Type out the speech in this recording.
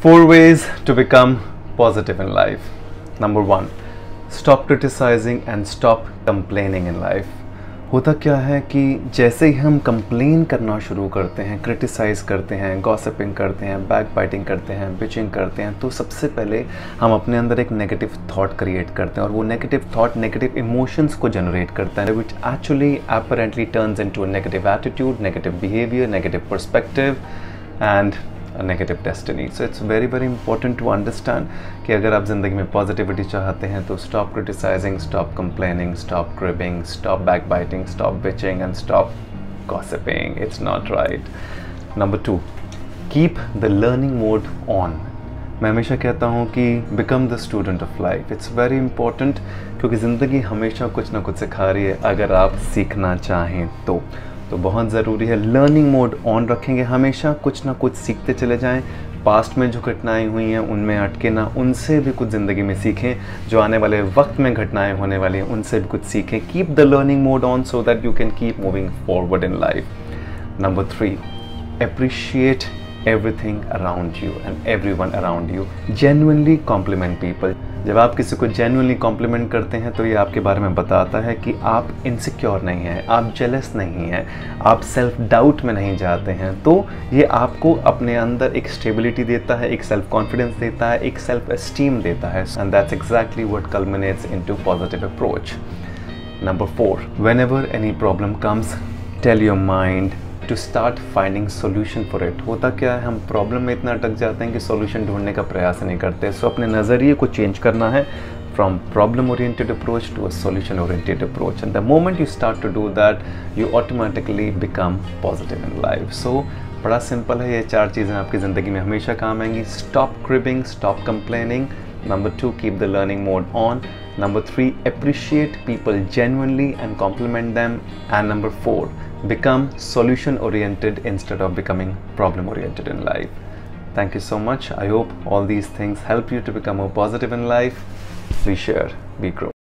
4 ways to become positive in life. Number 1, stop criticizing and stop complaining in life. होता क्या है कि जैसे ही हम कंप्लेन करना शुरू करते हैं, क्रिटिसाइज करते हैं, गॉसिपिंग करते हैं, बैकबाइटिंग करते हैं, बिचिंग करते हैं, तो सबसे पहले हम अपने अंदर एक नेगेटिव थॉट क्रिएट करते हैं और वो नेगेटिव थॉट नेगेटिव इमोशंस को जनरेट करता है, which actually apparently turns into a negative attitude, negative behaviour, negative perspective and a negative destiny. So it's very very important to understand कि अगर आप ज़िंदगी में पॉजिटिविटी चाहते हैं तो stop criticizing, stop complaining, stop cribbing, stop backbiting, stop bitching and stop gossiping. It's not right. Number 2, keep the learning mode on. मैं हमेशा कहता हूँ कि become the student of life. It's very important क्योंकि ज़िंदगी हमेशा कुछ ना कुछ सिखा रही है अगर आप सीखना चाहें तो बहुत ज़रूरी है लर्निंग मोड ऑन रखेंगे, हमेशा कुछ ना कुछ सीखते चले जाएं। पास्ट में जो घटनाएं हुई हैं उनमें अटके ना, उनसे भी कुछ ज़िंदगी में सीखें। जो आने वाले वक्त में घटनाएं होने वाली हैं उनसे भी कुछ सीखें। Keep the learning mode on so that you can keep moving forward in life. Number 3, appreciate everything around you and everyone around you. Genuinely compliment people. जब आप किसी को genuinely compliment करते हैं तो ये आपके बारे में बताता है कि आप insecure नहीं हैं, आप jealous नहीं हैं, आप self doubt में नहीं जाते हैं। तो ये आपको अपने अंदर एक stability देता है, एक self confidence देता है, एक self esteem देता है, and that's exactly what culminates into positive approach. Number 4, whenever any problem comes, tell your mind to start finding solution for it. होता क्या है, हम प्रॉब्लम में इतना अटक जाते हैं कि सॉल्यूशन ढूंढने का प्रयास नहीं करते। सो अपने नज़रिए को चेंज करना है from problem oriented approach to a solution oriented approach, and the moment you start to do that you automatically become positive in life. So बड़ा सिंपल है, ये 4 चीज़ें आपकी ज़िंदगी में हमेशा काम आएंगी। Stop cribbing, stop complaining. Number 2, keep the learning mode on. Number 3, appreciate people genuinely and compliment them. And number 4, become solution oriented instead of becoming problem oriented in life. Thank you so much. I hope all these things help you to become more positive in life. Be share, be grow.